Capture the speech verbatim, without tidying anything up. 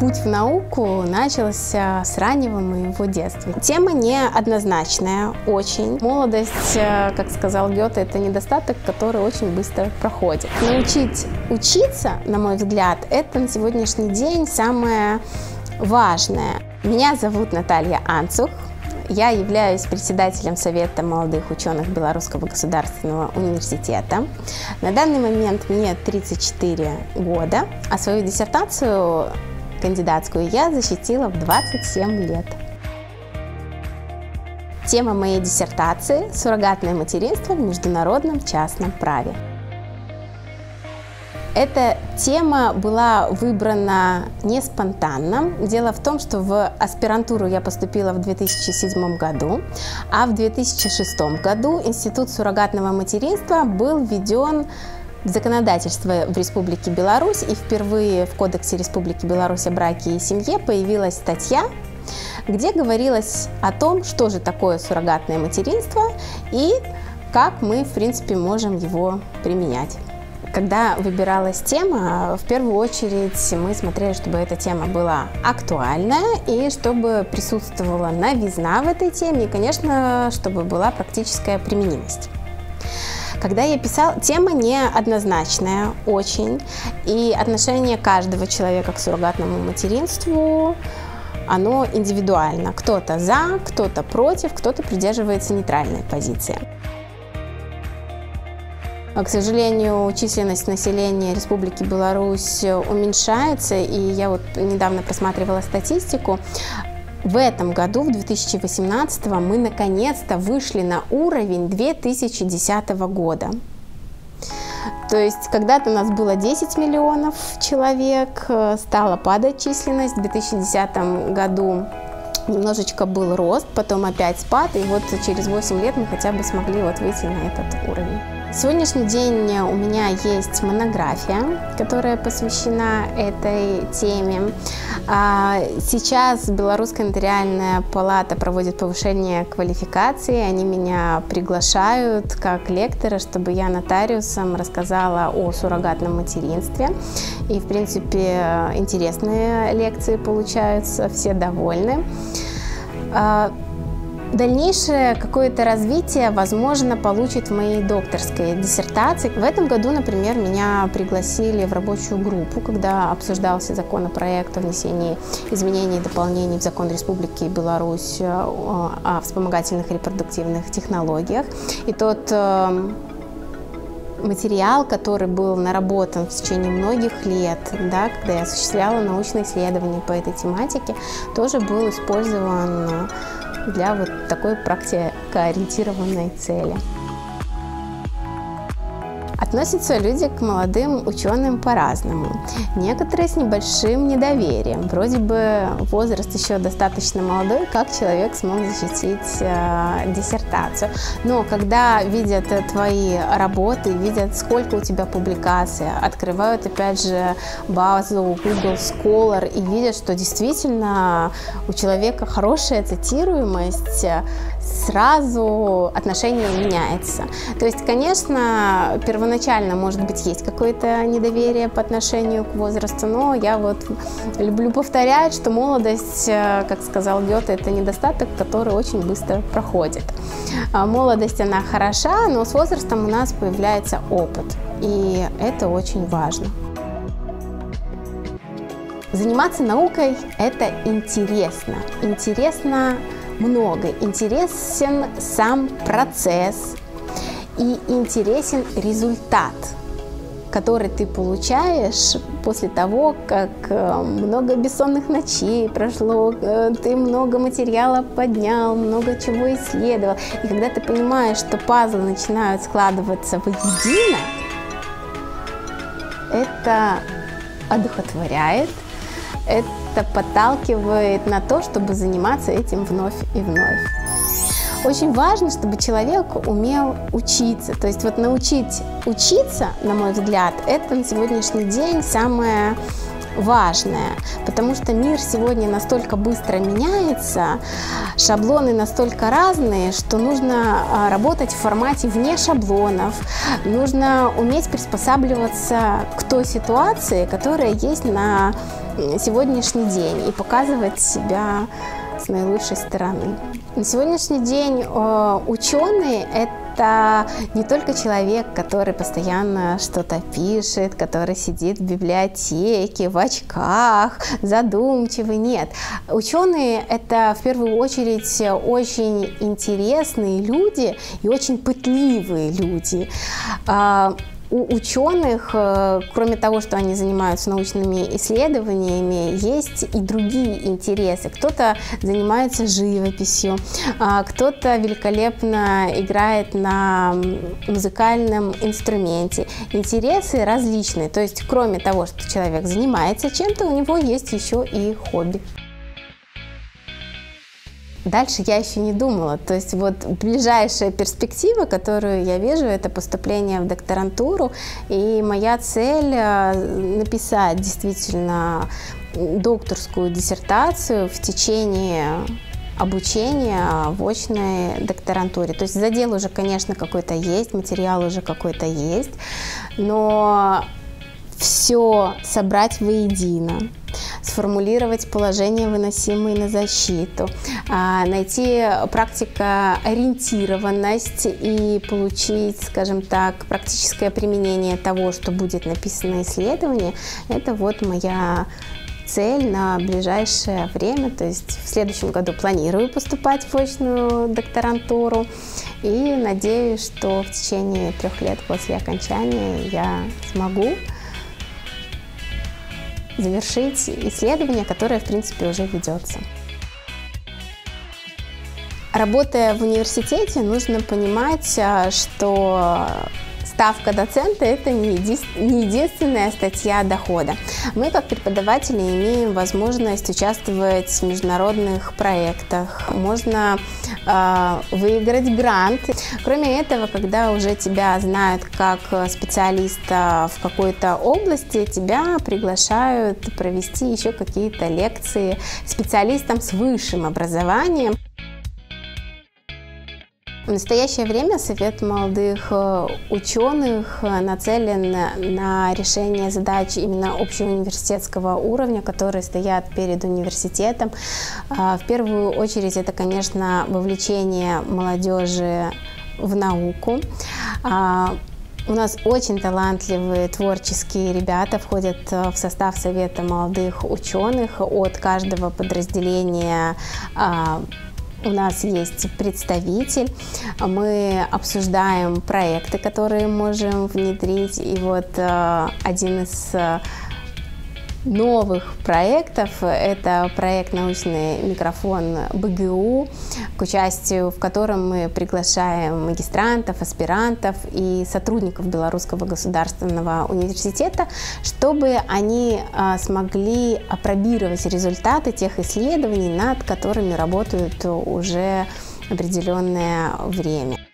путь в науку начался с раннего моего детства. Тема неоднозначная, очень. Молодость, как сказал Гёте, это недостаток, который очень быстро проходит. Научить учиться, на мой взгляд, это на сегодняшний день самое важное. Меня зовут Наталья Анцух. Я являюсь председателем Совета молодых ученых Белорусского государственного университета. На данный момент мне тридцать четыре года, а свою диссертацию кандидатскую я защитила в двадцать семь лет. Тема моей диссертации – суррогатное материнство в международном частном праве. Эта тема была выбрана не спонтанно. Дело в том, что в аспирантуру я поступила в две тысячи седьмом году, а в две тысячи шестом году Институт суррогатного материнства был введен в законодательство в Республике Беларусь, и впервые в Кодексе Республики Беларусь о браке и семье появилась статья, где говорилось о том, что же такое суррогатное материнство и как мы, в принципе, можем его применять. Когда выбиралась тема, в первую очередь мы смотрели, чтобы эта тема была актуальная и чтобы присутствовала новизна в этой теме и, конечно, чтобы была практическая применимость. Когда я писала, тема неоднозначная очень, и отношение каждого человека к суррогатному материнству, оно индивидуально. Кто-то за, кто-то против, кто-то придерживается нейтральной позиции. К сожалению, численность населения Республики Беларусь уменьшается, и я вот недавно просматривала статистику. В этом году, в две тысячи восемнадцатом, мы наконец-то вышли на уровень две тысячи десятого года. То есть когда-то у нас было десять миллионов человек, стала падать численность. В две тысячи десятом году немножечко был рост, потом опять спад, и вот через восемь лет мы хотя бы смогли вот выйти на этот уровень. Сегодняшний день у меня есть монография, которая посвящена этой теме. Сейчас Белорусская нотариальная палата проводит повышение квалификации. Они меня приглашают как лектора, чтобы я нотариусам рассказала о суррогатном материнстве. И, в принципе, интересные лекции получаются, все довольны. Дальнейшее какое-то развитие, возможно, получит в моей докторской диссертации. В этом году, например, меня пригласили в рабочую группу, когда обсуждался законопроект о внесении изменений и дополнений в закон Республики Беларусь о вспомогательных репродуктивных технологиях. И тот материал, который был наработан в течение многих лет, да, когда я осуществляла научные исследования по этой тематике, тоже был использован для вот такой практикоориентированной цели. Относятся люди к молодым ученым по-разному. Некоторые с небольшим недоверием. Вроде бы возраст еще достаточно молодой, как человек смог защитить э, диссертацию. Но когда видят твои работы, видят, сколько у тебя публикаций, открывают опять же базу Google Scholar и видят, что действительно у человека хорошая цитируемость, сразу отношение меняется. То есть, конечно, первоначально, может быть, есть какое-то недоверие по отношению к возрасту, но я вот люблю повторять, что молодость, как сказал Гёте, это недостаток, который очень быстро проходит. Молодость, она хороша, но с возрастом у нас появляется опыт, и это очень важно. Заниматься наукой – это интересно. Интересно много. Интересен сам процесс и интересен результат, который ты получаешь после того, как много бессонных ночей прошло, ты много материала поднял, много чего исследовал. И когда ты понимаешь, что пазлы начинают складываться воедино, это одухотворяет, это подталкивает на то, чтобы заниматься этим вновь и вновь. Очень важно, чтобы человек умел учиться. То есть вот научить учиться, на мой взгляд, это на сегодняшний день самое важное, потому что мир сегодня настолько быстро меняется, шаблоны настолько разные, что нужно работать в формате вне шаблонов, нужно уметь приспосабливаться к той ситуации, которая есть на сегодняшний день и показывать себя с наилучшей стороны. На сегодняшний день ученый – это не только человек, который постоянно что-то пишет, который сидит в библиотеке, в очках, задумчивый. Нет. Ученые – это в первую очередь очень интересные люди и очень пытливые люди. У ученых, кроме того, что они занимаются научными исследованиями, есть и другие интересы. Кто-то занимается живописью, кто-то великолепно играет на музыкальном инструменте. Интересы различные. То есть, кроме того, что человек занимается чем-то, у него есть еще и хобби. Дальше я еще не думала, то есть вот ближайшая перспектива, которую я вижу, это поступление в докторантуру, и моя цель написать действительно докторскую диссертацию в течение обучения в очной докторантуре. То есть задел уже, конечно, какой-то есть, материал уже какой-то есть, но все собрать воедино, сформулировать положения, выносимые на защиту, найти практикоориентированность и получить, скажем так, практическое применение того, что будет написано в исследовании. Это вот моя цель на ближайшее время. То есть в следующем году планирую поступать в очную докторантуру и надеюсь, что в течение трех лет после окончания я смогу завершить исследование, которое, в принципе, уже ведется. Работая в университете, нужно понимать, что ставка доцента – это не единственная статья дохода. Мы, как преподаватели, имеем возможность участвовать в международных проектах. Можно э, выиграть грант. Кроме этого, когда уже тебя знают как специалиста в какой-то области, тебя приглашают провести еще какие-то лекции специалистам с высшим образованием. В настоящее время Совет молодых ученых нацелен на решение задач именно общеуниверситетского уровня, которые стоят перед университетом. В первую очередь это, конечно, вовлечение молодежи в науку. У нас очень талантливые творческие ребята входят в состав Совета молодых ученых. От каждого подразделения у нас есть представитель, мы обсуждаем проекты, которые можем внедрить. И вот э, один из э, новых проектов – это проект «Научный микрофон БГУ», к участию в котором мы приглашаем магистрантов, аспирантов и сотрудников Белорусского государственного университета, чтобы они э, смогли опробировать результаты тех исследований, над которыми работают уже определенное время.